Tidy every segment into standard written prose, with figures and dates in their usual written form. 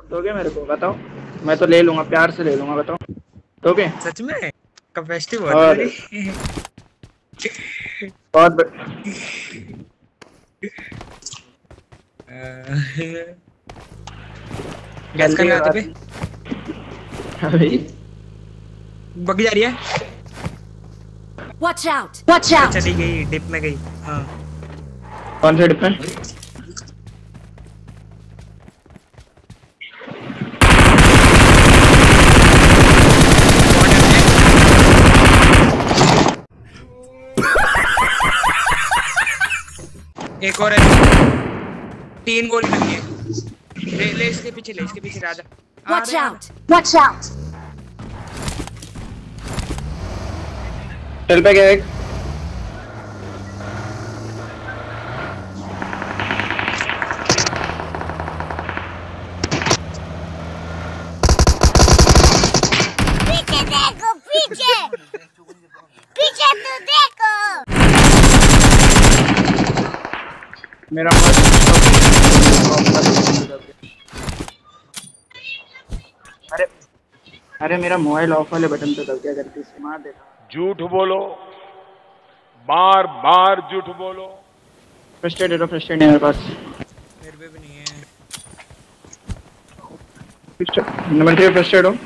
दोगे मेरे को बताओ, मैं तो ले लूंगा, प्यार से ले लूंगा, बताओ दोगे? सच में कैपेसिटी और बहुत गैस करने आते पे अभी बग जा रही है। Watch out! Watch out! चली गई डिप में गई। हाँ कौन से डिप में? एक और है, 3 गोली लगी है। ले इसके पीछे राजा। Watch out! Watch out! चल पे गया एक। पीछे देखो, पीछे तो देखो। मेरा अरे मेरा मोबाइल ऑफ वाले बटन पे दब गया, गलती से मार देता। झूठ बोलो, बार बार झूठ बोलो। फ्रस्ट्रेटेड है मेरे पास। मेरे पे भी नहीं है। नंबर 3 फ्रस्ट्रेटेड हो।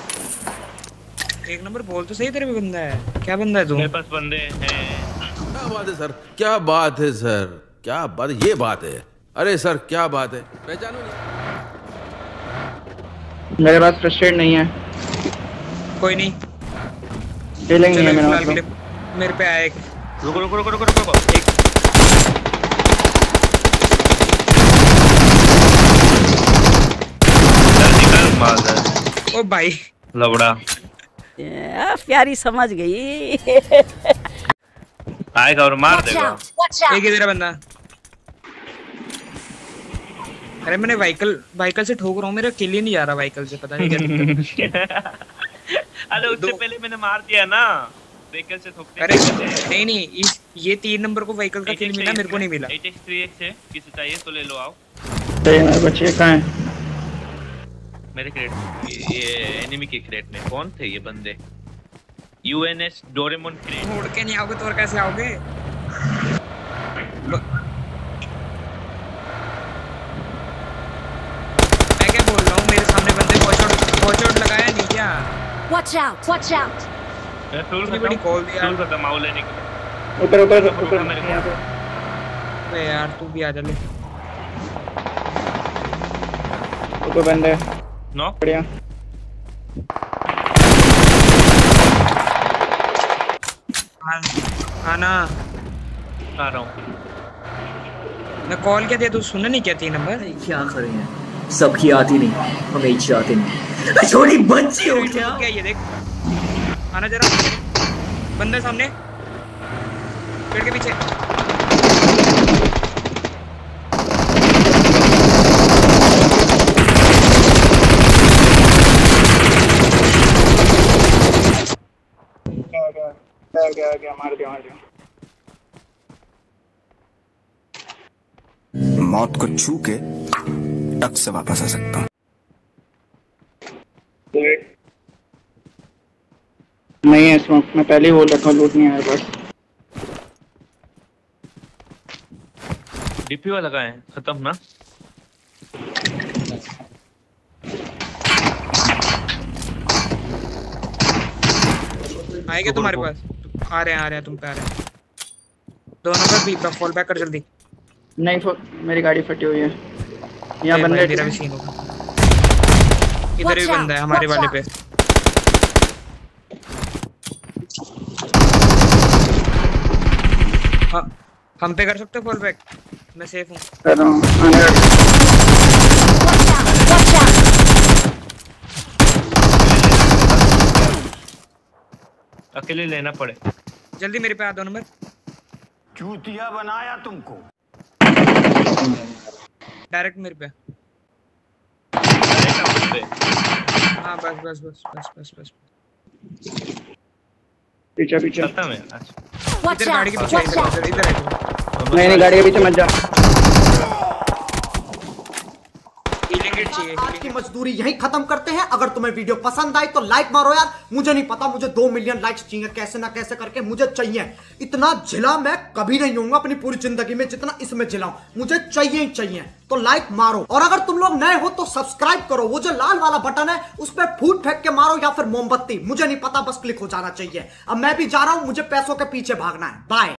एक नंबर बोल तो सही, तेरे पे बंदा है। क्या बंदा है तू? मेरे पास बंदे हैं। क्या बात है सर, क्या बात है सर, क्या बात है, ये बात है। अरे सर क्या बात है, पहचानो नहीं। मेरे पास फ्रस्ट्रेट नहीं है। कोई नहीं, फीलिंग नहीं है मेरा मतलब। मेरे पे आया एक। रुको एक ओ भाई लवड़ा प्यारी समझ गई। आएगा और मार देगा। एक ही तेरा बंदा। अरे मैंने व्हीकल से ठोक रहा हूँ, मेरा किल ही नहीं जा रहा व्हीकल से, पता नहीं क्या दिक्कत। अरे उससे पहले मैंने मार दिया ना व्हीकल से ठोकते। अरे नहीं ये 3 नंबर को व्हीकल का किल मिला, मेरे को नहीं मिला। 8x3x है, किसी चाहिए तो ले लो आओ। मेरे बच्चे कहाँ हैं? मेरे क्रेट, ये एनिमी के क्रेट में। कौन थे ये बंदे? यूएनएस डोरेमोन क्रेट। उड़ के नहीं आओगे तो और कैसे आओगे? मैं क्या बोल रहा हूँ, मेरे सामने बंदे वॉच आउट लगाया नहीं क्या? Watch out! Watch out! मैं फुल बड़ी कॉल दिया। फुल खत्म आउ लेने के लिए। ऊपर मेरे को यहाँ पे। अबे यार तू भी आ जा ले। ऊपर बंदे नॉक बढ़िया। आना आ रहा हूँ। मैं कॉल क्या दिया, तू सुनना नहीं क्या? 3 नंबर क्या करें, सबकी आती नहीं, हमें इच्छा आती नहीं। छोटी बच्ची हो क्या? क्या ये देख, आना जरा। बंदे सामने पेड़ के पीछे। गया मार दिया। मौत को छू के टक से वापस आ सकता हूँ। नहीं है स्मोक, मैं पहले ही बोल रखा हूँ, लूट नहीं है मेरे पास। डीपी वाला कहाँ है? खत्म ना? आएंगे तुम्हारे पास। आ रहे हैं तुम पे आ रहे हैं। 2 नंबर भी फॉल बैक कर जल्दी। नहीं मेरी गाड़ी फटी हुई है। यहाँ बंदे मेरा भी सीन होगा। इधर भी बंदा है हमारे वाले पे। हाँ हम पे कर सकते हो फॉल बैक? मैं सेफ हूँ। कर रहा हूँ। अकेले लेना पड़े। जल्दी मेरे पे आ 2 नंबर। चूतिया बनाया तुमको। डायरेक्ट मेरे पे। हाँ बस। पीछे खत्म है। इधर गाड़ी के पीछे इधर है। नहीं गाड़ी के पीछे मत जा। हीलिंग किट चाहिए। आज की मजदूरी यहीं खत्म करते हैं। अगर तुम्हें वीडियो पसंद आई तो लाइक मारो यार। मुझे नहीं पता, मुझे 2 मिलियन लाइक्स चाहिए, कैसे ना कैसे करके मुझे चाहिए। इतना झिला मैं कभी नहीं होऊंगा अपनी पूरी जिंदगी में जितना इसमें झिलाऊं, मुझे चाहिए ही चाहिए। तो लाइक मारो, और अगर तुम लोग नए हो तो सब्सक्राइब करो। वो जो लाल वाला बटन है उस पर फूट फेंक के मारो या फिर मोमबत्ती, मुझे नहीं पता, बस क्लिक हो जाना चाहिए। अब मैं भी जा रहा हूं, मुझे पैसों के पीछे भागना है। बाय।